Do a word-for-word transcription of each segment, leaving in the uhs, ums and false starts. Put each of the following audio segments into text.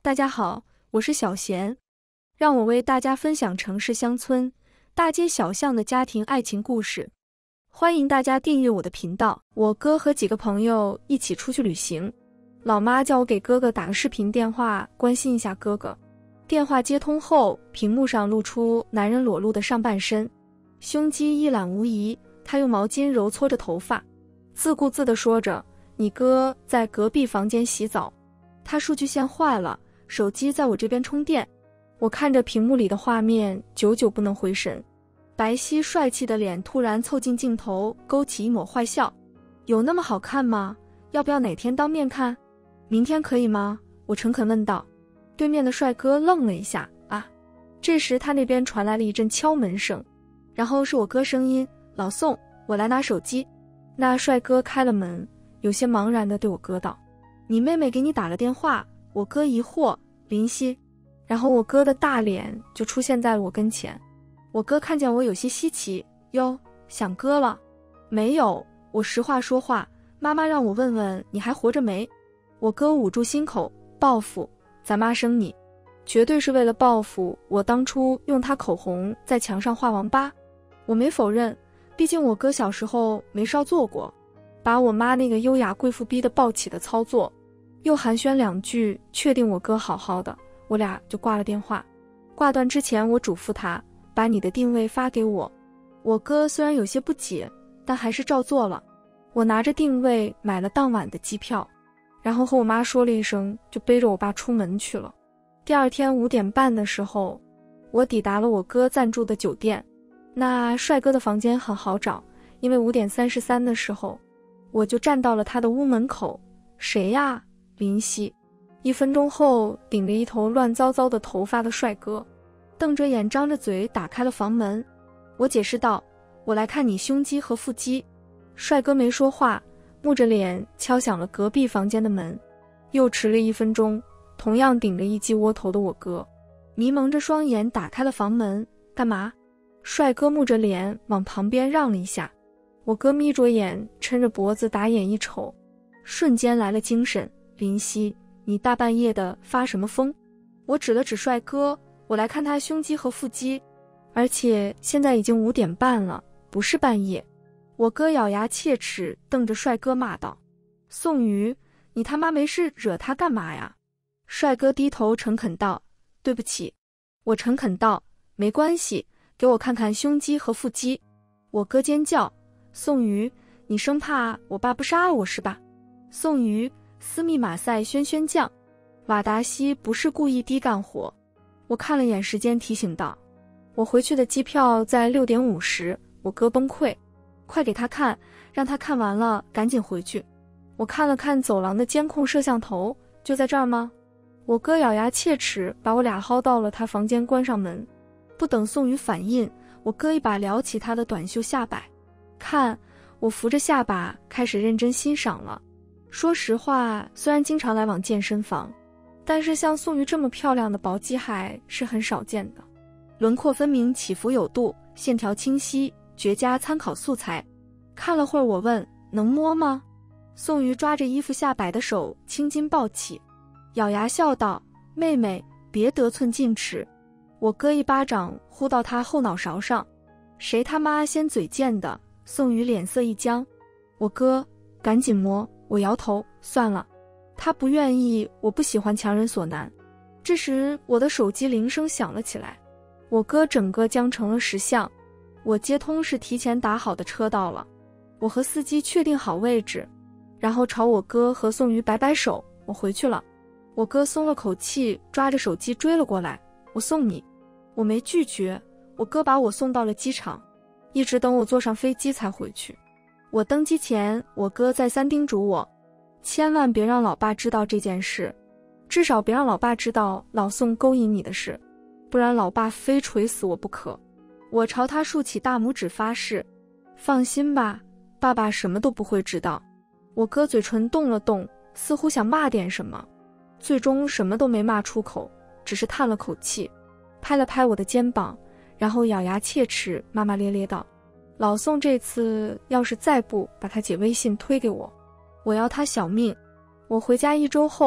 大家好，我是小贤，让我为大家分享城市乡村、大街小巷的家庭爱情故事。欢迎大家订阅我的频道。我哥和几个朋友一起出去旅行，老妈叫我给哥哥打个视频电话，关心一下哥哥。电话接通后，屏幕上露出男人裸露的上半身，胸肌一览无遗。他用毛巾揉搓着头发，自顾自地说着：“你哥在隔壁房间洗澡，他数据线坏了，手机在我这边充电。”我看着屏幕里的画面，久久不能回神。白皙帅气的脸突然凑近镜头，勾起一抹坏笑：“有那么好看吗？要不要哪天当面看？明天可以吗？”我诚恳问道。对面的帅哥愣了一下，啊！这时他那边传来了一阵敲门声，然后是我哥声音：“老宋，我来拿手机。”那帅哥开了门，有些茫然地对我哥道：“你妹妹给你打了电话。”我哥疑惑：“林夕？”然后我哥的大脸就出现在了我跟前。我哥看见我有些稀奇：“哟，想哥了？”“没有，我实话说话，妈妈让我问问你还活着没。”我哥捂住心口：“报复，咱妈生你，绝对是为了报复我当初用他口红在墙上画王八。”我没否认，毕竟我哥小时候没少做过，把我妈那个优雅贵妇逼得抱起的操作。又寒暄两句，确定我哥好好的，我俩就挂了电话。挂断之前，我嘱咐他把你的定位发给我。我哥虽然有些不解，但还是照做了。我拿着定位买了当晚的机票，然后和我妈说了一声，就背着我爸出门去了。第二天五点半的时候，我抵达了我哥暂住的酒店。那帅哥的房间很好找，因为五点三十三的时候，我就站到了他的屋门口。“谁呀？”“林夕。”一分钟后，顶着一头乱糟糟的头发的帅哥，瞪着眼张着嘴打开了房门。我解释道：“我来看你胸肌和腹肌。”帅哥没说话，木着脸敲响了隔壁房间的门。又迟了一分钟，同样顶着一鸡窝头的我哥，迷蒙着双眼打开了房门。“干嘛？”帅哥木着脸往旁边让了一下。我哥眯着眼抻着脖子打眼一瞅，瞬间来了精神：“林夕，你大半夜的发什么疯？”我指了指帅哥：“我来看他胸肌和腹肌，而且现在已经五点半了，不是半夜。”我哥咬牙切齿瞪着帅哥骂道：“宋瑜，你他妈没事惹他干嘛呀？”帅哥低头诚恳道：“对不起。”我诚恳道：“没关系，给我看看胸肌和腹肌。”我哥尖叫：“宋瑜，你生怕我爸不杀我是吧？”宋瑜，斯密马赛轩轩酱，瓦达西不是故意低干活。我看了眼时间，提醒道：“我回去的机票在六点五十。”我哥崩溃：“快给他看，让他看完了赶紧回去。”我看了看走廊的监控摄像头，就在这儿吗？我哥咬牙切齿，把我俩薅到了他房间，关上门。不等宋宇反应，我哥一把撩起他的短袖下摆，看，我扶着下巴开始认真欣赏了。说实话，虽然经常来往健身房，但是像宋瑜这么漂亮的薄肌还是很少见的。轮廓分明，起伏有度，线条清晰，绝佳参考素材。看了会儿，我问：“能摸吗？”宋瑜抓着衣服下摆的手青筋暴起，咬牙笑道：“妹妹，别得寸进尺。”我哥一巴掌呼到他后脑勺上：“谁他妈先嘴贱的？”宋瑜脸色一僵：“我哥，赶紧摸。”我摇头：“算了，他不愿意，我不喜欢强人所难。”这时我的手机铃声响了起来，我哥整个僵成了石像。我接通是提前打好的车到了，我和司机确定好位置，然后朝我哥和宋瑜摆摆手：“我回去了。”我哥松了口气，抓着手机追了过来：“我送你。”我没拒绝，我哥把我送到了机场，一直等我坐上飞机才回去。我登机前，我哥再三叮嘱我，千万别让老爸知道这件事，至少别让老爸知道老宋勾引你的事，不然老爸非锤死我不可。我朝他竖起大拇指发誓：“放心吧，爸爸什么都不会知道。”我哥嘴唇动了动，似乎想骂点什么，最终什么都没骂出口，只是叹了口气，拍了拍我的肩膀，然后咬牙切齿骂骂咧咧道：“老宋这次要是再不把他姐微信推给我，我要他小命。”我回家一周后，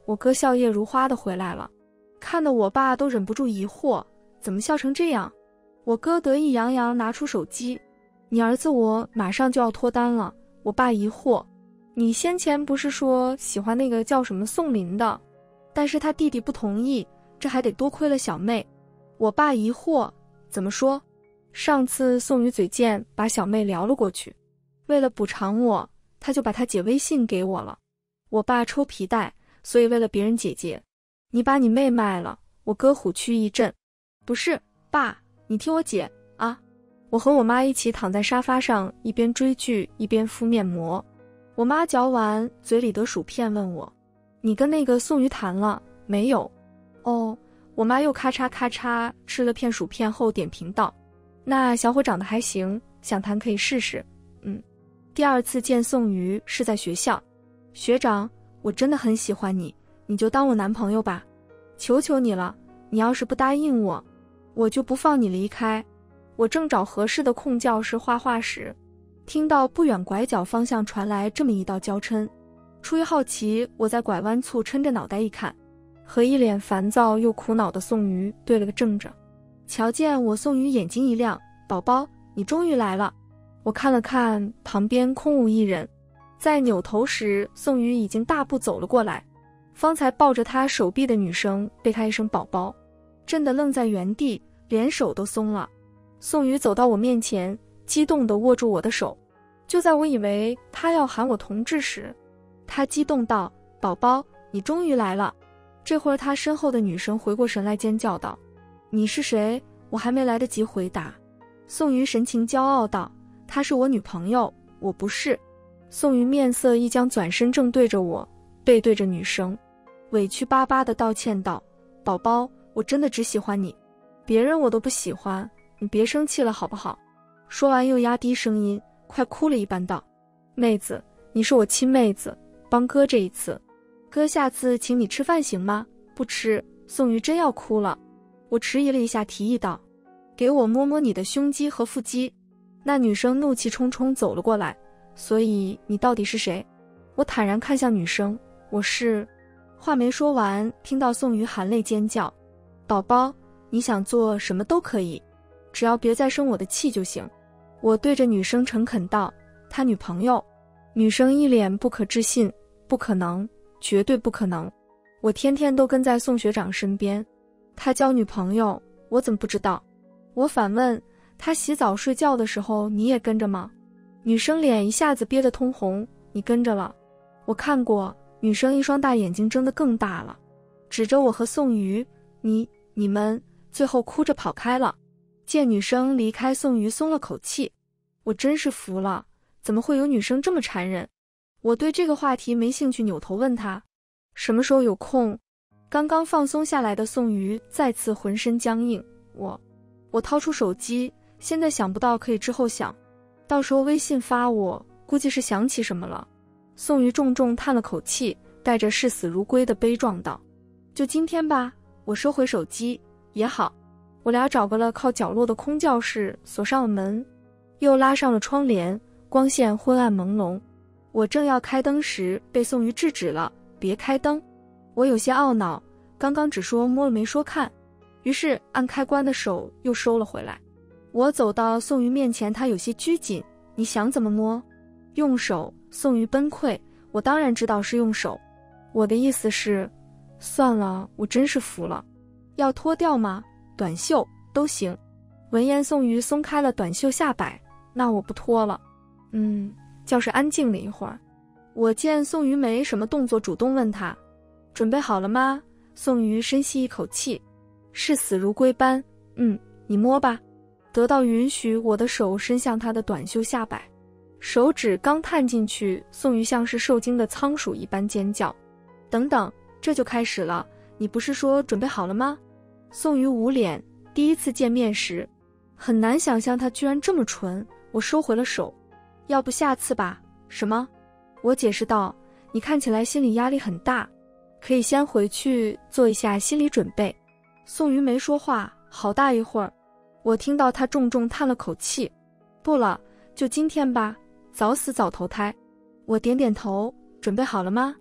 我哥笑靥如花的回来了，看得我爸都忍不住疑惑，怎么笑成这样？我哥得意洋洋拿出手机，你儿子我马上就要脱单了。我爸疑惑，你先前不是说喜欢那个叫什么宋林的？但是他弟弟不同意，这还得多亏了小妹。我爸疑惑，怎么说？上次宋宇嘴贱把小妹撩了过去，为了补偿我，他就把他姐微信给我了。我爸抽皮带，所以为了别人姐姐，你把你妹卖了。我哥虎躯一震，不是，爸，你听我姐啊。我和我妈一起躺在沙发上，一边追剧一边敷面膜。我妈嚼完嘴里的薯片问我，你跟那个宋宇谈了没有？哦，我妈又咔嚓咔嚓吃了片薯片后点评道，那小伙长得还行，想谈可以试试。嗯，第二次见宋宇是在学校。学长，我真的很喜欢你，你就当我男朋友吧，求求你了，你要是不答应我，我就不放你离开。我正找合适的空教室画画时，听到不远拐角方向传来这么一道娇嗔。出于好奇，我在拐弯处抻着脑袋一看，和一脸烦躁又苦恼的宋瑜对了个正着。瞧见我，宋瑜眼睛一亮，宝宝，你终于来了。我看了看旁边空无一人，在扭头时，宋瑜已经大步走了过来。方才抱着他手臂的女生被他一声宝宝震得愣在原地，连手都松了。宋瑜走到我面前，激动地握住我的手。就在我以为他要喊我同志时，他激动道，宝宝，你终于来了。这会儿他身后的女生回过神来，尖叫道，你是谁？我还没来得及回答，宋瑜神情骄傲道，她是我女朋友。我不是。宋瑜面色一僵，转身正对着我，背对着女生，委屈巴巴地道歉道，宝宝，我真的只喜欢你，别人我都不喜欢，你别生气了好不好？说完又压低声音，快哭了一般道，妹子，你是我亲妹子，帮哥这一次，哥下次请你吃饭行吗？不吃。宋瑜真要哭了。我迟疑了一下，提议道，给我摸摸你的胸肌和腹肌。那女生怒气冲冲走了过来，所以你到底是谁？我坦然看向女生，我是……话没说完，听到宋瑜含泪尖叫，宝宝，你想做什么都可以，只要别再生我的气就行。我对着女生诚恳道，他女朋友。女生一脸不可置信，不可能，绝对不可能，我天天都跟在宋学长身边，他交女朋友我怎么不知道？我反问，他洗澡睡觉的时候你也跟着吗？女生脸一下子憋得通红，你跟着了？我看过。女生一双大眼睛睁得更大了，指着我和宋瑜，你你们，最后哭着跑开了。见女生离开，宋瑜松了口气。我真是服了，怎么会有女生这么残忍？我对这个话题没兴趣，扭头问她什么时候有空。刚刚放松下来的宋瑜再次浑身僵硬。我我掏出手机，现在想不到，可以之后想，到时候微信发我，估计是想起什么了。宋瑜重重叹了口气，带着视死如归的悲壮道，就今天吧。我收回手机也好。我俩找个了靠角落的空教室，锁上了门，又拉上了窗帘，光线昏暗朦胧。我正要开灯时，被宋瑜制止了，别开灯。我有些懊恼，刚刚只说摸了没说看，于是按开关的手又收了回来。我走到宋瑜面前，他有些拘谨，你想怎么摸？用手。宋瑜崩溃，我当然知道是用手，我的意思是，算了，我真是服了。要脱掉吗？短袖都行。闻言，宋瑜松开了短袖下摆，那我不脱了。嗯，教室安静了一会儿，我见宋瑜没什么动作，主动问他，准备好了吗？宋瑜深吸一口气，视死如归般，嗯，你摸吧。得到允许，我的手伸向他的短袖下摆。手指刚探进去，宋瑜像是受惊的仓鼠一般尖叫，等等，这就开始了，你不是说准备好了吗？宋瑜捂脸，第一次见面时很难想象他居然这么纯。我收回了手，要不下次吧。什么？我解释道，你看起来心理压力很大，可以先回去做一下心理准备。宋瑜没说话，好大一会儿，我听到他重重叹了口气，不了，就今天吧，早死早投胎。我点点头，准备好了吗？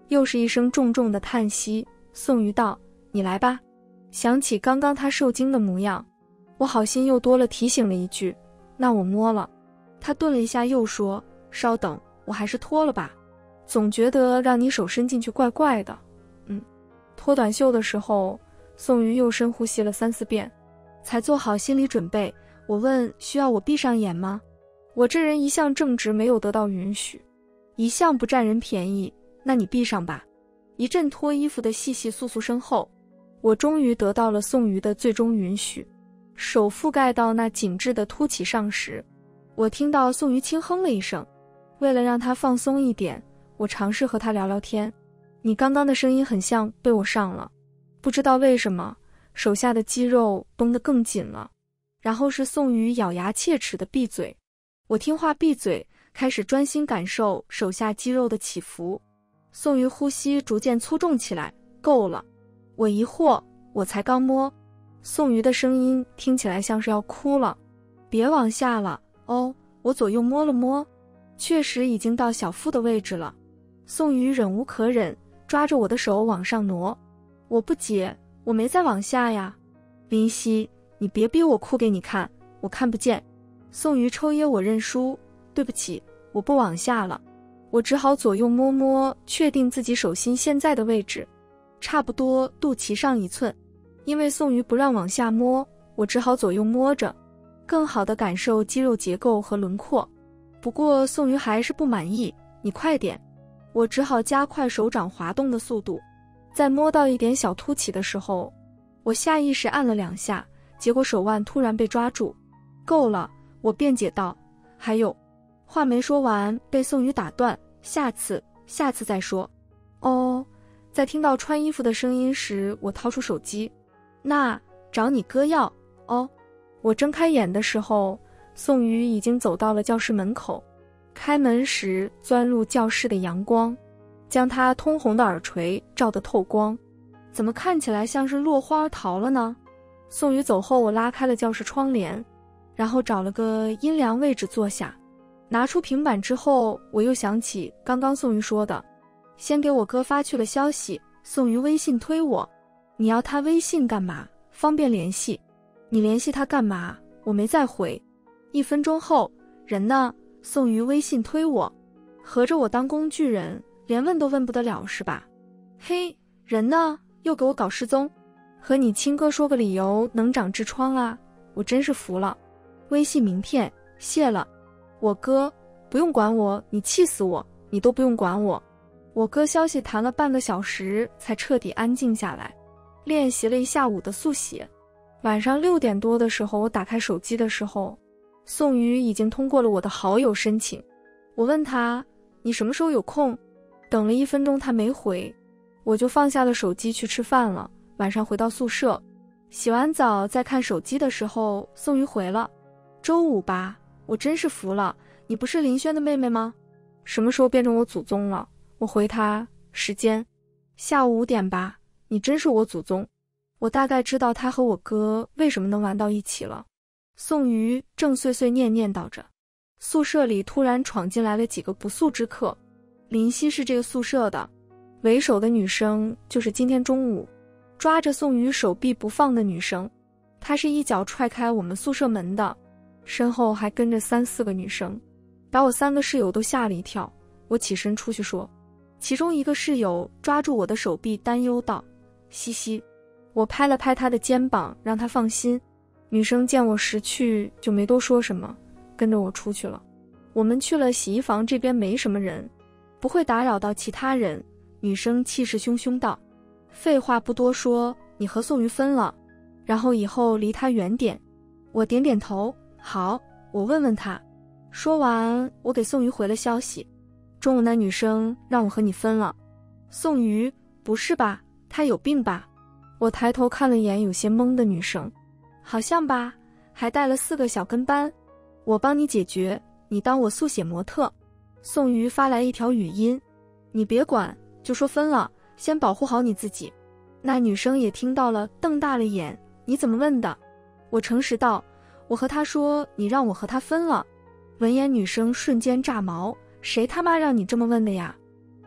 又是一声重重的叹息。宋瑜道：你来吧。想起刚刚他受惊的模样，我好心又多了提醒了一句：那我摸了。他顿了一下又说：稍等，我还是脱了吧，总觉得让你手伸进去怪怪的。嗯。脱短袖的时候，宋瑜又深呼吸了三四遍，才做好心理准备。我问：需要我闭上眼吗？我这人一向正直，没有得到允许，一向不占人便宜，那你闭上吧。一阵脱衣服的细细簌簌声后，我终于得到了宋瑜的最终允许。手覆盖到那紧致的凸起上时，我听到宋瑜轻哼了一声。为了让他放松一点，我尝试和他聊聊天。你刚刚的声音很像被我上了，不知道为什么，手下的肌肉绷得更紧了。然后是宋瑜咬牙切齿的闭嘴。我听话闭嘴，开始专心感受手下肌肉的起伏。宋瑜呼吸逐渐粗重起来。够了。我疑惑，我才刚摸。宋瑜的声音听起来像是要哭了。别往下了。哦，我左右摸了摸，确实已经到小腹的位置了。宋瑜忍无可忍，抓着我的手往上挪。我不解，我没再往下呀。林夕，你别逼我哭给你看，我看不见。宋瑜抽噎我认输，对不起，我不往下了。我只好左右摸摸，确定自己手心现在的位置，差不多肚脐上一寸。因为宋瑜不让往下摸，我只好左右摸着，更好地感受肌肉结构和轮廓。不过宋瑜还是不满意，你快点。我只好加快手掌滑动的速度。在摸到一点小凸起的时候，我下意识按了两下，结果手腕突然被抓住。够了，我辩解道。还有。话没说完，被宋瑜打断。下次，下次再说。哦，在听到穿衣服的声音时，我掏出手机。那，找你哥要。哦。我睁开眼的时候，宋瑜已经走到了教室门口。开门时钻入教室的阳光，将他通红的耳垂照得透光。怎么看起来像是落花逃了呢？宋瑜走后，我拉开了教室窗帘，然后找了个阴凉位置坐下。拿出平板之后，我又想起刚刚宋瑜说的，先给我哥发去了消息。宋瑜微信推我，你要他微信干嘛？方便联系。你联系他干嘛？我没再回。一分钟后，人呢？宋瑜微信推我，合着我当工具人，连问都问不得了是吧？嘿，人呢？又给我搞失踪。和你亲哥说个理由，能长痔疮啊？我真是服了。微信名片，谢了。我哥，不用管我，你气死我，你都不用管我。我哥消息谈了半个小时，才彻底安静下来。练习了一下午的速写。晚上六点多的时候，我打开手机的时候，宋瑜已经通过了我的好友申请。我问他，你什么时候有空？等了一分钟他没回，我就放下了手机去吃饭了。晚上回到宿舍，洗完澡再看手机的时候，宋瑜回了。周五吧。我真是服了，你不是林轩的妹妹吗？什么时候变成我祖宗了？我回他，时间，下午五点吧。你真是我祖宗。我大概知道他和我哥为什么能玩到一起了。宋瑜正碎碎念念叨着，宿舍里突然闯进来了几个不速之客。林夕是这个宿舍的，为首的女生就是今天中午抓着宋瑜手臂不放的女生，她是一脚踹开我们宿舍门的。身后还跟着三四个女生，把我三个室友都吓了一跳。我起身出去说，其中一个室友抓住我的手臂，担忧道：西西。我拍了拍他的肩膀，让他放心。女生见我识趣，就没多说什么，跟着我出去了。我们去了洗衣房，这边没什么人，不会打扰到其他人。女生气势汹汹道：废话不多说，你和宋瑜分了，然后以后离他远点。我点点头，好，我问问他。说完，我给宋瑜回了消息，中午那女生让我和你分了。宋瑜，不是吧？她有病吧？我抬头看了眼有些懵的女生，好像吧，还带了四个小跟班。我帮你解决，你当我速写模特。宋瑜发来一条语音，你别管，就说分了，先保护好你自己。那女生也听到了，瞪大了眼，你怎么问的？我诚实道，我和他说你让我和他分了。闻言女生瞬间炸毛，谁他妈让你这么问的呀？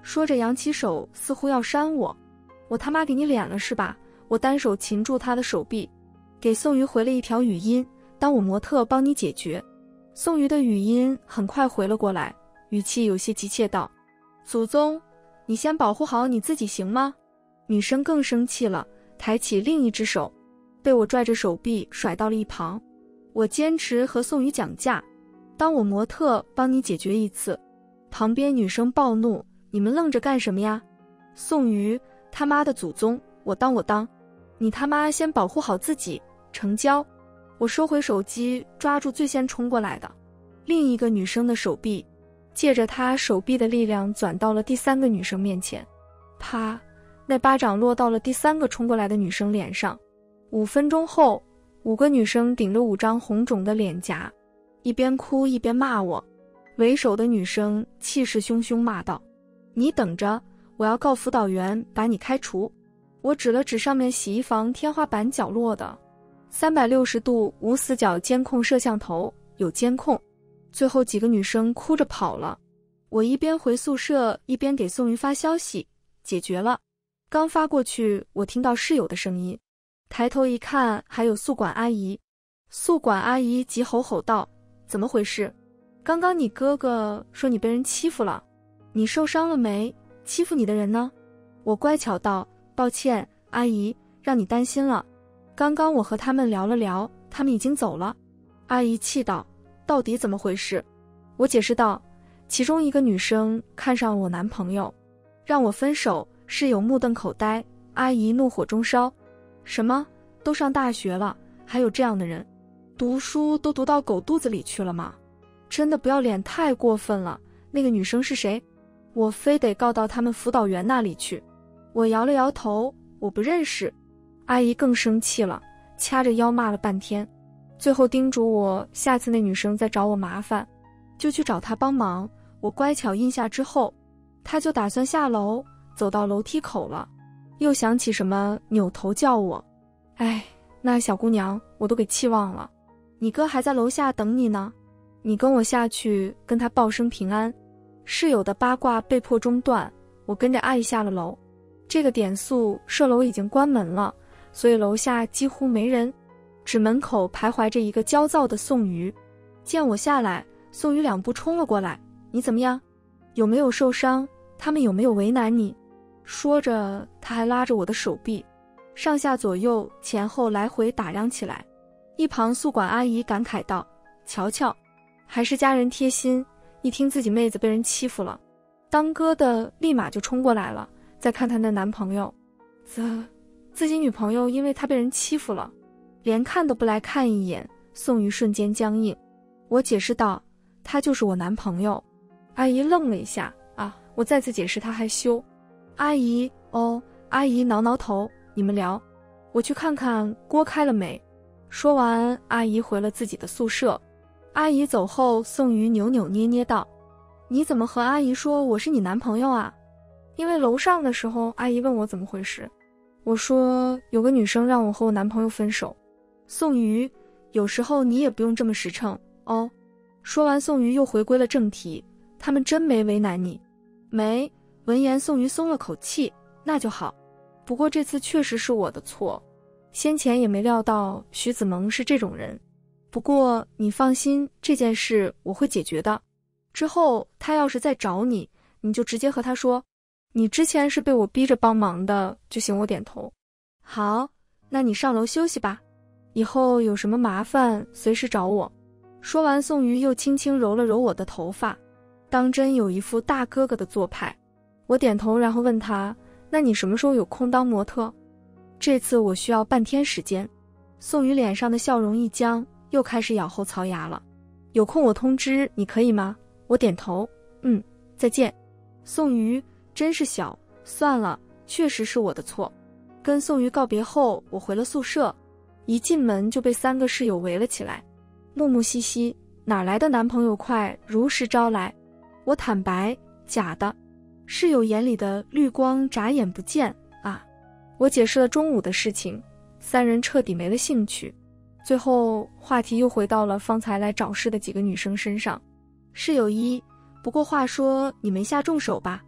说着扬起手，似乎要扇我。我他妈给你脸了是吧？我单手擒住他的手臂，给宋瑜回了一条语音，当我模特帮你解决。宋瑜的语音很快回了过来，语气有些急切道：祖宗，你先保护好你自己行吗？女生更生气了，抬起另一只手，被我拽着手臂甩到了一旁。我坚持和宋瑜讲价，当我模特帮你解决一次。旁边女生暴怒：你们愣着干什么呀？宋瑜，他妈的祖宗，我当我当，你他妈先保护好自己，成交。我收回手机，抓住最先冲过来的另一个女生的手臂，借着她手臂的力量转到了第三个女生面前。啪，那巴掌落到了第三个冲过来的女生脸上。五分钟后，五个女生顶着五张红肿的脸颊，一边哭一边骂我。为首的女生气势汹汹骂道：你等着，我要告辅导员把你开除。我指了指上面洗衣房天花板角落的三百六十度无死角监控摄像头，有监控。最后几个女生哭着跑了。我一边回宿舍一边给宋瑜发消息：解决了。刚发过去，我听到室友的声音，抬头一看，还有宿管阿姨。宿管阿姨急吼吼道：怎么回事？刚刚你哥哥说你被人欺负了，你受伤了没？欺负你的人呢？我乖巧道：抱歉，阿姨，让你担心了。刚刚我和他们聊了聊，他们已经走了。阿姨气道：到底怎么回事？我解释道：其中一个女生看上我男朋友，让我分手。室友目瞪口呆，阿姨怒火中烧：什么？都上大学了，还有这样的人？读书都读到狗肚子里去了吗？真的不要脸，太过分了。那个女生是谁？我非得告到他们辅导员那里去。我摇了摇头，我不认识。阿姨更生气了，掐着腰骂了半天，最后叮嘱我下次那女生再找我麻烦，就去找她帮忙。我乖巧应下之后，她就打算下楼，走到楼梯口了，又想起什么，扭头叫我。哎，那小姑娘，我都给气忘了。你哥还在楼下等你呢，你跟我下去跟他报声平安。室友的八卦被迫中断，我跟着阿姨下了楼。这个点宿舍楼已经关门了，所以楼下几乎没人，只门口徘徊着一个焦躁的宋瑜。见我下来，宋瑜两步冲了过来：你怎么样？有没有受伤？他们有没有为难你？说着他还拉着我的手臂，上下左右前后来回打量起来。一旁宿管阿姨感慨道：瞧瞧，还是家人贴心，一听自己妹子被人欺负了，当哥的立马就冲过来了。再看她那男朋友，自自己女朋友因为她被人欺负了，连看都不来看一眼。宋瑜瞬间僵硬。我解释道：他就是我男朋友。阿姨愣了一下，啊，我再次解释，她害羞。阿姨，哦，阿姨挠挠头，你们聊，我去看看锅开了没。说完，阿姨回了自己的宿舍。阿姨走后，宋瑜扭扭捏捏道：你怎么和阿姨说我是你男朋友啊？因为楼上的时候，阿姨问我怎么回事，我说有个女生让我和我男朋友分手。宋瑜，有时候你也不用这么实诚哦。说完，宋瑜又回归了正题：他们真没为难你？没。闻言，宋瑜松了口气：那就好。不过这次确实是我的错，先前也没料到徐子萌是这种人。不过你放心，这件事我会解决的。之后他要是再找你，你就直接和他说，你之前是被我逼着帮忙的就行。我点头。好，那你上楼休息吧，以后有什么麻烦随时找我。说完，宋瑜又轻轻揉了揉我的头发，当真有一副大哥哥的做派。我点头，然后问他，那你什么时候有空当模特？这次我需要半天时间。宋瑜脸上的笑容一僵，又开始咬后槽牙了。有空我通知你，可以吗？我点头，嗯，再见。宋瑜真是小，算了，确实是我的错。跟宋瑜告别后，我回了宿舍，一进门就被三个室友围了起来。木木兮兮，哪来的男朋友，快如实招来。我坦白，假的。室友眼里的绿光眨眼不见啊！我解释了中午的事情，三人彻底没了兴趣。最后话题又回到了方才来找事的几个女生身上。室友一，不过话说你没下重手吧？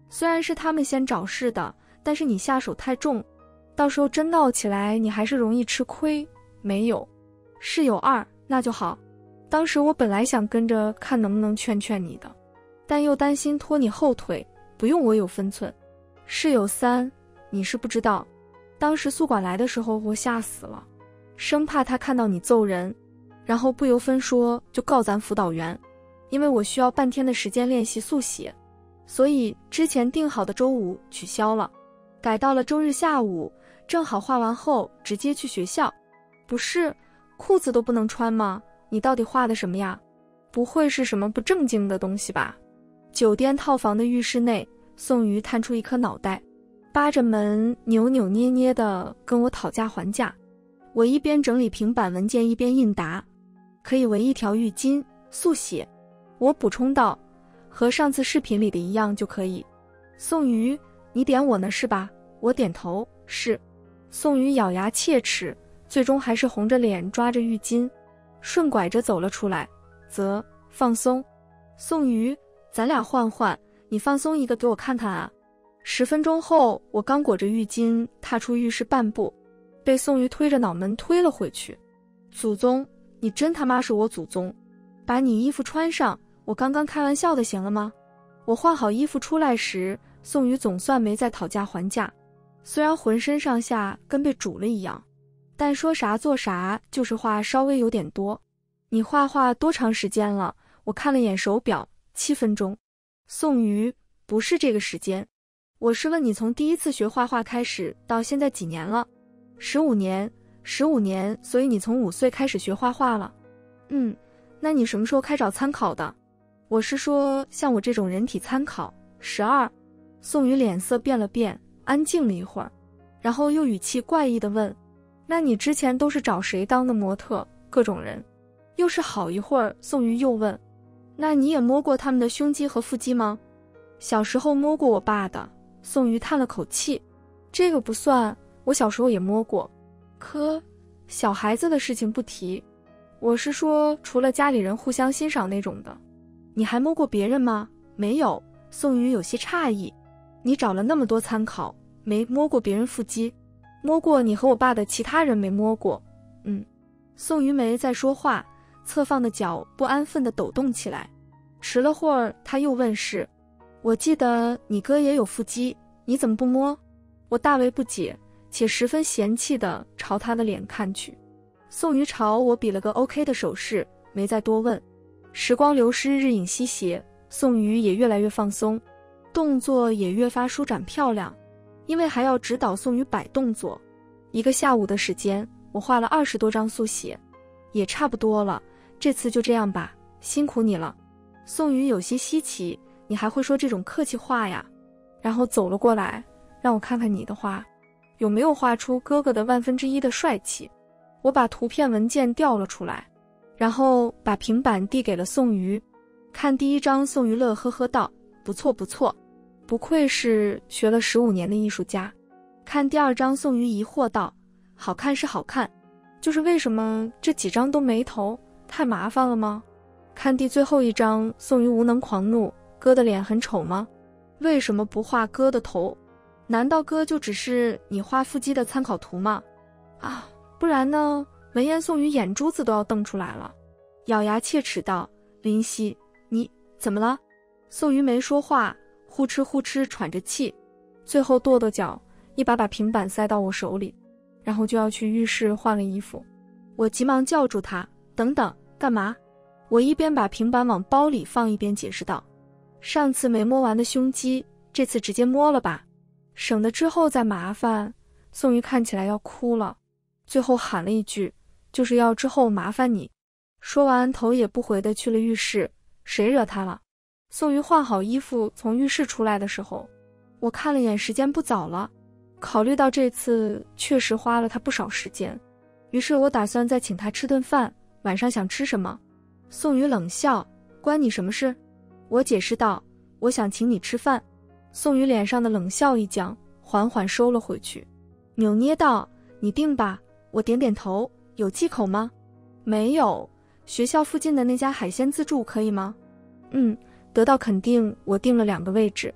虽然是他们先找事的，但是你下手太重，到时候真闹起来，你还是容易吃亏。没有，室友二，那就好。当时我本来想跟着看能不能劝劝你的，但又担心拖你后腿，不用我有分寸。室友三，你是不知道，当时宿管来的时候我吓死了，生怕他看到你揍人，然后不由分说就告咱辅导员。因为我需要半天的时间练习速写，所以之前定好的周五取消了，改到了周日下午，正好画完后直接去学校。不是，裤子都不能穿吗？你到底画的什么呀？不会是什么不正经的东西吧？酒店套房的浴室内，宋瑜探出一颗脑袋，扒着门扭扭捏捏地跟我讨价还价。我一边整理平板文件一边应答，可以围一条浴巾，速写。我补充道，和上次视频里的一样就可以。宋瑜，你点我呢是吧？我点头，是。宋瑜咬牙切齿，最终还是红着脸抓着浴巾，顺拐着走了出来。啧，放松。宋瑜，咱俩换换，你放松一个给我看看啊。十分钟后，我刚裹着浴巾踏出浴室半步，被宋瑜推着脑门推了回去。祖宗，你真他妈是我祖宗！把你衣服穿上，我刚刚开玩笑的，行了吗？我换好衣服出来时，宋瑜总算没再讨价还价，虽然浑身上下跟被煮了一样，但说啥做啥，就是话稍微有点多。你画画多长时间了？我看了眼手表，七分钟。宋瑜，不是这个时间，我是问你从第一次学画画开始到现在几年了？十五年，十五年，所以你从五岁开始学画画了。嗯，那你什么时候开找参考的？我是说像我这种人体参考。十二。宋瑜脸色变了变，安静了一会儿，然后又语气怪异地问，那你之前都是找谁当的模特？各种人。又是好一会儿，宋瑜又问，那你也摸过他们的胸肌和腹肌吗？小时候摸过我爸的。宋瑜叹了口气，这个不算，我小时候也摸过，可小孩子的事情不提。我是说除了家里人互相欣赏那种的。你还摸过别人吗？没有。宋瑜有些诧异，你找了那么多参考，没摸过别人腹肌？摸过你和我爸的其他人没摸过。嗯。宋瑜没再说话，侧放的脚不安分地抖动起来。迟了会儿，他又问是，我记得你哥也有腹肌，你怎么不摸？我大为不解，且十分嫌弃地朝他的脸看去。宋瑜朝我比了个 OK 的手势，没再多问。时光流逝，日影西斜，宋瑜也越来越放松，动作也越发舒展漂亮。因为还要指导宋瑜摆动作，一个下午的时间，我画了二十多张速写，也差不多了，这次就这样吧，辛苦你了。宋瑜有些稀奇，你还会说这种客气话呀？然后走了过来，让我看看你的画，有没有画出哥哥的万分之一的帅气。我把图片文件调了出来，然后把平板递给了宋瑜。看第一张，宋瑜乐呵呵道，不错不错，不愧是学了十五年的艺术家。看第二张，宋瑜疑惑道，好看是好看，就是为什么这几张都没头，太麻烦了吗？看第最后一张，宋瑜无能狂怒，哥的脸很丑吗？为什么不画哥的头？难道哥就只是你画腹肌的参考图吗？啊，不然呢？闻言，宋瑜眼珠子都要瞪出来了，咬牙切齿道，林夕，你怎么了？宋瑜没说话，呼哧呼哧喘着气，最后跺跺脚，一把把平板塞到我手里，然后就要去浴室换了衣服。我急忙叫住他，等等，干嘛？我一边把平板往包里放，一边解释道，上次没摸完的胸肌，这次直接摸了吧，省得之后再麻烦。宋瑜看起来要哭了，最后喊了一句，就是要之后麻烦你。说完头也不回地去了浴室。谁惹他了？宋瑜换好衣服从浴室出来的时候，我看了眼时间不早了，考虑到这次确实花了他不少时间，于是我打算再请他吃顿饭，晚上想吃什么？宋瑜冷笑，关你什么事？我解释道，我想请你吃饭。宋瑜脸上的冷笑一僵，缓缓收了回去，扭捏道，你定吧。我点点头，有忌口吗？没有，学校附近的那家海鲜自助可以吗？嗯，得到肯定，我订了两个位置。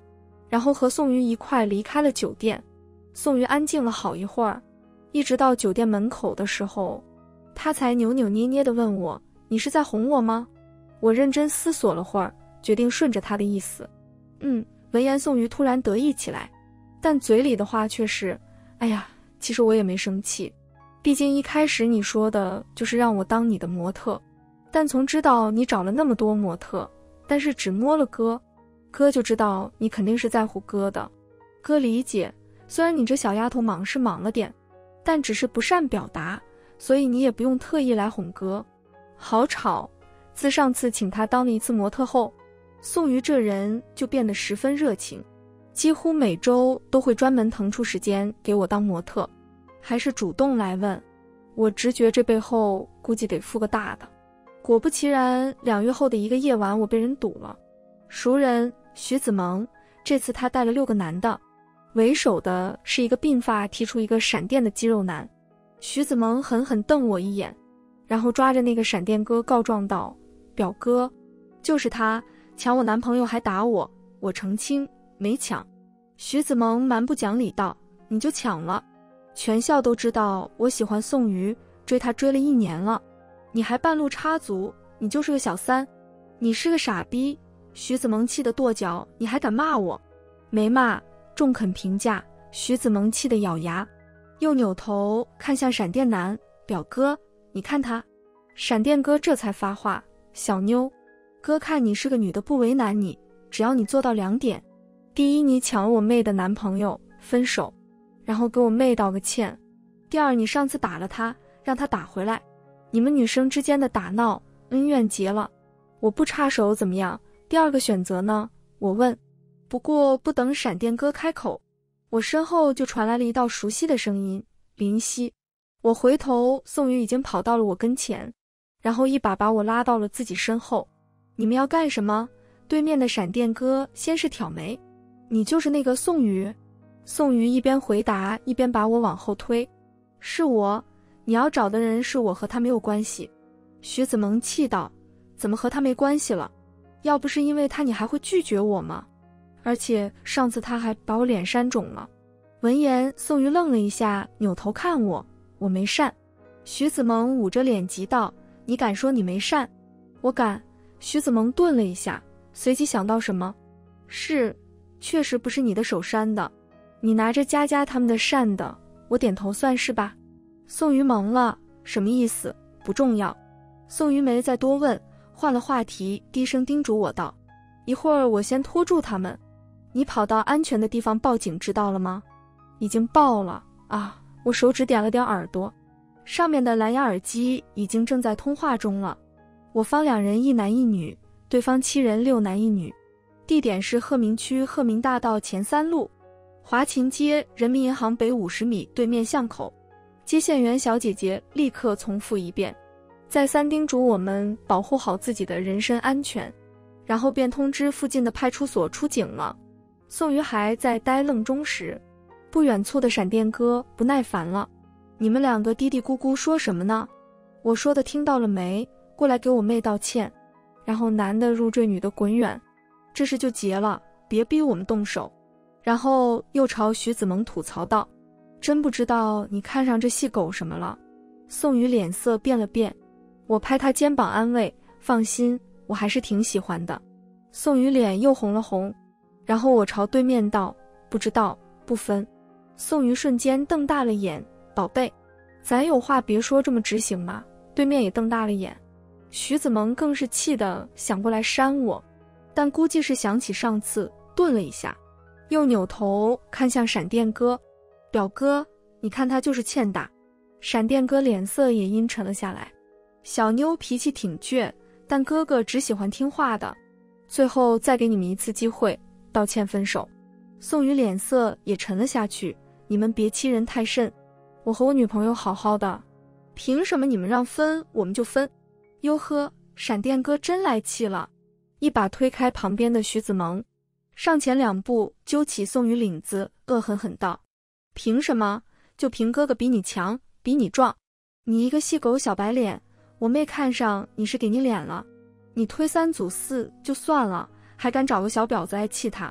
然后和宋瑜一块离开了酒店。宋瑜安静了好一会儿，一直到酒店门口的时候，他才扭扭捏捏地问我：你是在哄我吗？我认真思索了会儿，决定顺着他的意思。嗯，闻言宋瑜突然得意起来，但嘴里的话却是：哎呀，其实我也没生气，毕竟一开始你说的就是让我当你的模特，但从知道你找了那么多模特，但是只摸了哥，哥就知道你肯定是在乎哥的。哥理解，虽然你这小丫头忙是忙了点，但只是不善表达，所以你也不用特意来哄哥。好吵，自上次请他当了一次模特后，宋瑜这人就变得十分热情，几乎每周都会专门腾出时间给我当模特，还是主动来问。我直觉这背后估计得付个大的。果不其然，两月后的一个夜晚，我被人堵了。熟人徐子萌，这次他带了六个男的，为首的是一个鬓发剃出一个闪电的肌肉男。徐子萌狠狠瞪我一眼，然后抓着那个闪电哥告状道：表哥，就是他抢我男朋友还打我，我澄清没抢。徐子萌蛮不讲理道：你就抢了，全校都知道我喜欢宋瑜，追他追了一年了，你还半路插足，你就是个小三，你是个傻逼。徐子萌气得跺脚：你还敢骂我？没骂，中肯评价。徐子萌气得咬牙，又扭头看向闪电男：表哥，你看他。闪电哥这才发话：小妞，哥看你是个女的，不为难你，只要你做到两点：第一，你抢了我妹的男朋友，分手，然后给我妹道个歉；第二，你上次打了他，让他打回来，你们女生之间的打闹恩怨结了，我不插手怎么样？第二个选择呢？我问。不过不等闪电哥开口，我身后就传来了一道熟悉的声音：林夕。我回头，宋瑜已经跑到了我跟前，然后一把把我拉到了自己身后。你们要干什么？对面的闪电哥先是挑眉：你就是那个宋瑜？宋瑜一边回答一边把我往后推：是我，你要找的人是我，和他没有关系。徐子萌气道：怎么和他没关系了？要不是因为他，你还会拒绝我吗？而且上次他还把我脸扇肿了。闻言，宋瑜愣了一下，扭头看我：我没扇。徐子萌捂着脸急道：你敢说你没扇？我敢。徐子萌顿了一下，随即想到什么：是，确实不是你的手扇的，你拿着佳佳他们的扇的。我点头算是吧。宋瑜懵了，什么意思？不重要。宋瑜没再多问，换了话题，低声叮嘱我道：一会儿我先拖住他们，你跑到安全的地方报警，知道了吗？已经报了啊。我手指点了点耳朵，上面的蓝牙耳机已经正在通话中了。我方两人一男一女，对方七人六男一女，地点是鹤鸣区鹤鸣大道前三路华勤街人民银行北五十米对面巷口。接线员小姐姐立刻重复一遍，再三叮嘱我们保护好自己的人身安全，然后便通知附近的派出所出警了。宋瑜还在呆愣中时，不远处的闪电哥不耐烦了：你们两个嘀嘀咕咕说什么呢？我说的听到了没？过来给我妹道歉，然后男的入赘，女的滚远，这事就结了，别逼我们动手。然后又朝徐子萌吐槽道：真不知道你看上这细狗什么了。宋瑜脸色变了变，我拍他肩膀安慰：放心，我还是挺喜欢的。宋瑜脸又红了红，然后我朝对面道：不知道，不分。宋瑜瞬间瞪大了眼：宝贝，咱有话别说这么直行吗？对面也瞪大了眼。徐子萌更是气得想过来扇我，但估计是想起上次，顿了一下，又扭头看向闪电哥：表哥，你看他就是欠打。闪电哥脸色也阴沉了下来：小妞脾气挺倔，但哥哥只喜欢听话的，最后再给你们一次机会，道歉分手。宋瑜脸色也沉了下去：你们别欺人太甚，我和我女朋友好好的，凭什么你们让分我们就分？哟呵，闪电哥真来气了，一把推开旁边的徐子萌，上前两步揪起宋瑜领子，恶狠狠道：凭什么？就凭哥哥比你强，比你壮，你一个细狗小白脸，我妹看上你是给你脸了，你推三阻四就算了，还敢找个小婊子来气他，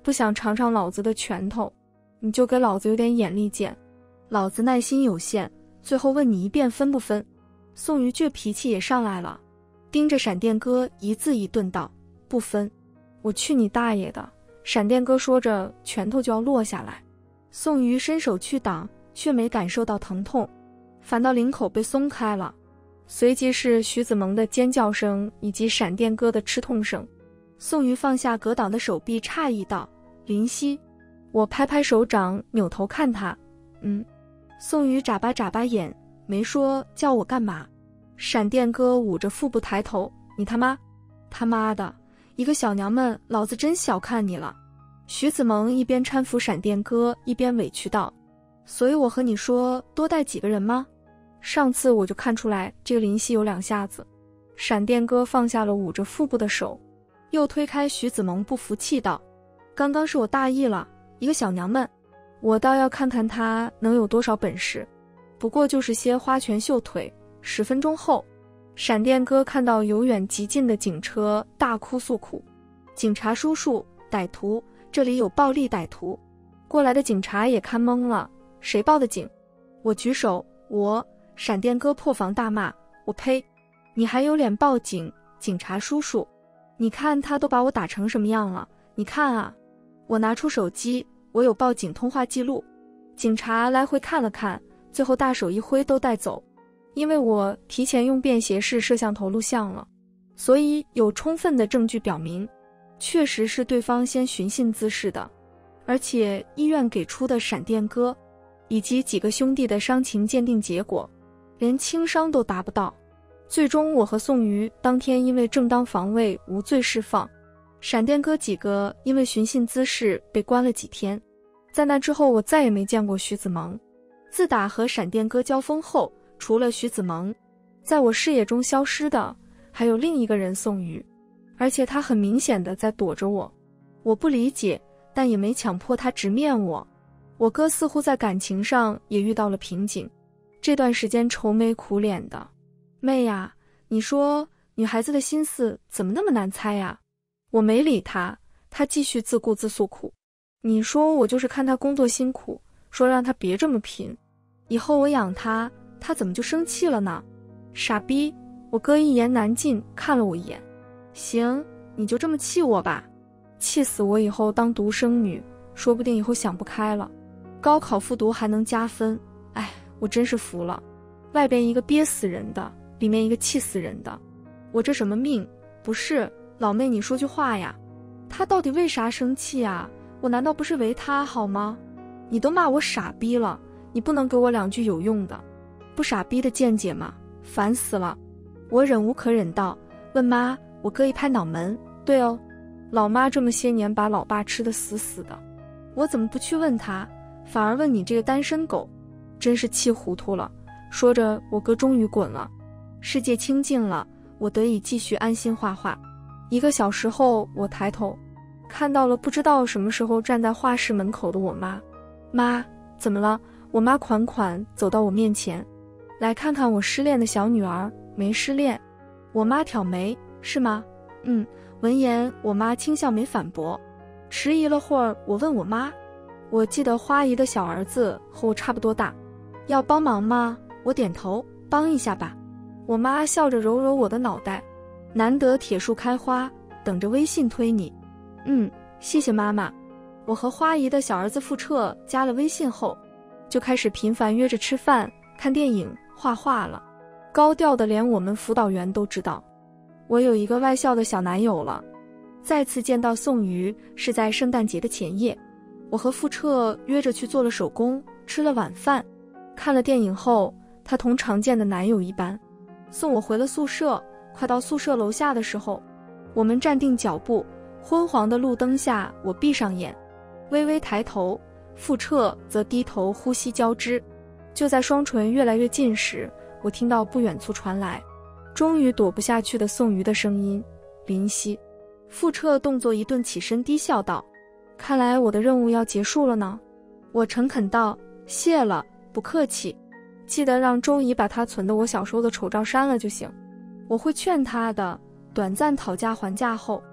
不想尝尝老子的拳头，你就给老子有点眼力见。老子耐心有限，最后问你一遍分不分？宋瑜倔脾气也上来了，盯着闪电哥一字一顿道：不分。我去你大爷的！闪电哥说着，拳头就要落下来。宋瑜伸手去挡，却没感受到疼痛，反倒领口被松开了。随即是徐子萌的尖叫声以及闪电哥的吃痛声。宋瑜放下格挡的手臂，诧异道：林夕。我拍拍手掌，扭头看他。嗯。宋瑜眨巴眨巴眼，没说叫我干嘛。闪电哥捂着腹部抬头：你他妈他妈的一个小娘们，老子真小看你了。徐子萌一边搀扶闪电哥，一边委屈道：所以我和你说多带几个人吗？上次我就看出来这个林夕有两下子。闪电哥放下了捂着腹部的手，又推开徐子萌，不服气道：刚刚是我大意了，一个小娘们，我倒要看看她能有多少本事，不过就是些花拳绣腿。十分钟后，闪电哥看到由远及近的警车，大哭诉苦：警察叔叔，歹徒，这里有暴力歹徒。过来的警察也看懵了，谁报的警？我举手，我。闪电哥破防大骂：我呸，你还有脸报警？警察叔叔，你看他都把我打成什么样了，你看啊。我拿出手机，我有报警通话记录。警察来回看了看，最后大手一挥都带走。因为我提前用便携式摄像头录像了，所以有充分的证据表明确实是对方先寻衅滋事的。而且医院给出的闪电哥以及几个兄弟的伤情鉴定结果连轻伤都达不到。最终我和宋瑜当天因为正当防卫无罪释放，闪电哥几个因为寻衅滋事被关了几天。在那之后我再也没见过徐子萌。自打和闪电哥交锋后，除了徐子萌，在我视野中消失的还有另一个人宋瑜，而且他很明显的在躲着我。我不理解，但也没强迫他直面我。我哥似乎在感情上也遇到了瓶颈，这段时间愁眉苦脸的。妹呀，你说女孩子的心思怎么那么难猜呀？我没理他，他继续自顾自诉苦。你说我就是看他工作辛苦，说让他别这么拼，以后我养他，他怎么就生气了呢？傻逼！我哥一言难尽，看了我一眼。行，你就这么气我吧，气死我以后当独生女，说不定以后想不开了。高考复读还能加分，哎，我真是服了。外边一个憋死人的，里面一个气死人的，我这什么命？不是，老妹你说句话呀，他到底为啥生气啊？我难道不是为他好吗？你都骂我傻逼了，你不能给我两句有用的不傻逼的见解吗？烦死了！我忍无可忍道：问妈。我哥一拍脑门：对哦，老妈这么些年把老爸吃得死死的，我怎么不去问他，反而问你这个单身狗？真是气糊涂了。说着我哥终于滚了，世界清静了，我得以继续安心画画。一个小时后，我抬头看到了不知道什么时候站在画室门口的我妈。妈，怎么了？我妈款款走到我面前，来看看我失恋的小女儿。没失恋。我妈挑眉，是吗？嗯。闻言，我妈轻笑没反驳。迟疑了会儿，我问我妈，我记得花姨的小儿子和我差不多大，要帮忙吗？我点头，帮一下吧。我妈笑着揉揉我的脑袋，难得铁树开花，等着微信推你。嗯，谢谢妈妈。我和花姨的小儿子付彻加了微信后，就开始频繁约着吃饭、看电影、画画了。高调的连我们辅导员都知道，我有一个外校的小男友了。再次见到宋瑜是在圣诞节的前夜，我和付彻约着去做了手工，吃了晚饭，看了电影后，他同常见的男友一般，送我回了宿舍。快到宿舍楼下的时候，我们站定脚步，昏黄的路灯下，我闭上眼，微微抬头，付彻则低头呼吸交织。就在双唇越来越近时，我听到不远处传来终于躲不下去的宋瑜的声音：林夕。付彻动作一顿，起身低笑道：看来我的任务要结束了呢。我诚恳道：谢了，不客气，记得让周姨把他存的我小时候的丑照删了就行。我会劝他的。短暂讨价还价后，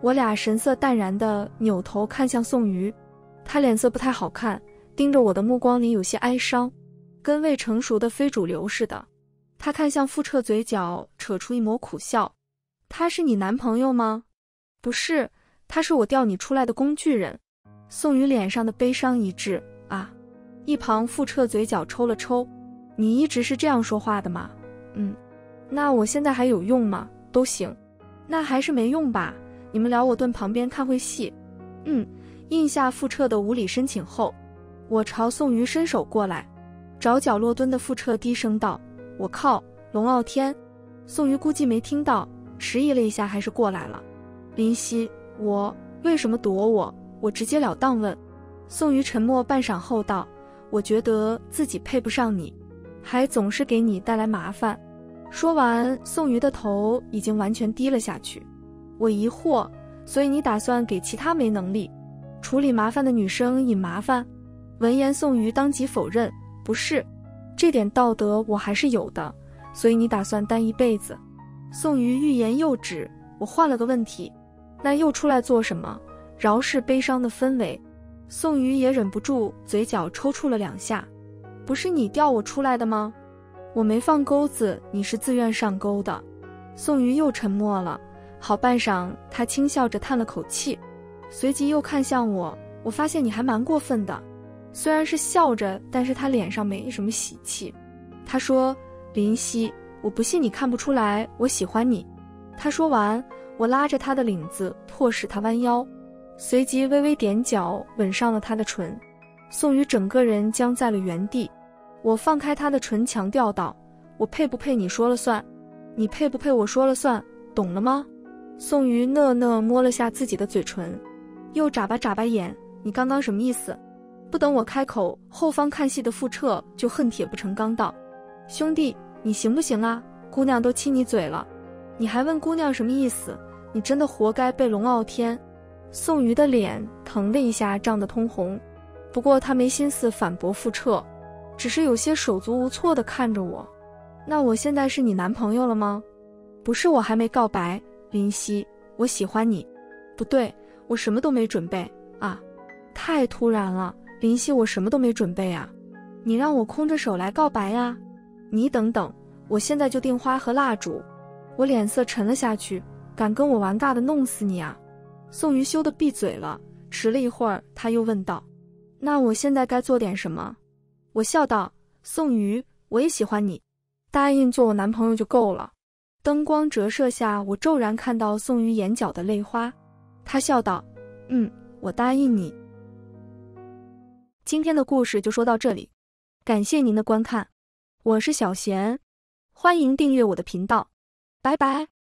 我俩神色淡然地扭头看向宋瑜，他脸色不太好看，盯着我的目光里有些哀伤，跟未成熟的非主流似的。他看向傅彻，嘴角扯出一抹苦笑。他是你男朋友吗？不是，他是我调你出来的工具人。宋瑜脸上的悲伤一滞。啊！一旁傅彻嘴角抽了抽。你一直是这样说话的吗？嗯。那我现在还有用吗？都行。那还是没用吧，你们聊我蹲旁边看会戏。嗯。应下傅彻的无理申请后，我朝宋瑜伸手过来。找角落蹲的傅彻低声道：我靠，龙傲天。宋瑜估计没听到，迟疑了一下还是过来了。林夕，我为什么躲我？我直截了当问。宋瑜沉默半晌后道：我觉得自己配不上你，还总是给你带来麻烦。说完，宋瑜的头已经完全低了下去。我疑惑，所以你打算给其他没能力处理麻烦的女生引麻烦？闻言，宋瑜当即否认，不是，这点道德我还是有的，所以你打算单一辈子？宋瑜欲言又止，我换了个问题，那又出来做什么？饶是悲伤的氛围。宋瑜也忍不住嘴角抽搐了两下。不是你调我出来的吗？我没放钩子，你是自愿上钩的。宋瑜又沉默了，好半晌，他轻笑着叹了口气，随即又看向我，我发现你还蛮过分的。虽然是笑着，但是他脸上没什么喜气。他说：林夕，我不信你看不出来我喜欢你。他说完，我拉着他的领子，迫使他弯腰，随即微微踮脚吻上了他的唇。宋瑜整个人僵在了原地。我放开他的唇，强调道：我配不配你说了算，你配不配我说了算，懂了吗？宋瑜讷讷摸了下自己的嘴唇，又眨巴眨巴眼，你刚刚什么意思？不等我开口，后方看戏的傅彻就恨铁不成钢道：兄弟，你行不行啊？姑娘都亲你嘴了，你还问姑娘什么意思？你真的活该被龙傲天。宋瑜的脸腾了一下，涨得通红，不过他没心思反驳傅彻，只是有些手足无措地看着我。那我现在是你男朋友了吗？不是，我还没告白。林夕，我喜欢你。不对，我什么都没准备啊！太突然了，林夕，我什么都没准备啊！你让我空着手来告白啊？你等等，我现在就订花和蜡烛。我脸色沉了下去，敢跟我玩尬的弄死你啊！宋瑜羞得闭嘴了，迟了一会儿，他又问道：那我现在该做点什么？我笑道：宋瑜，我也喜欢你，答应做我男朋友就够了。灯光折射下，我骤然看到宋瑜眼角的泪花。他笑道：嗯，我答应你。今天的故事就说到这里，感谢您的观看，我是小贤，欢迎订阅我的频道，拜拜。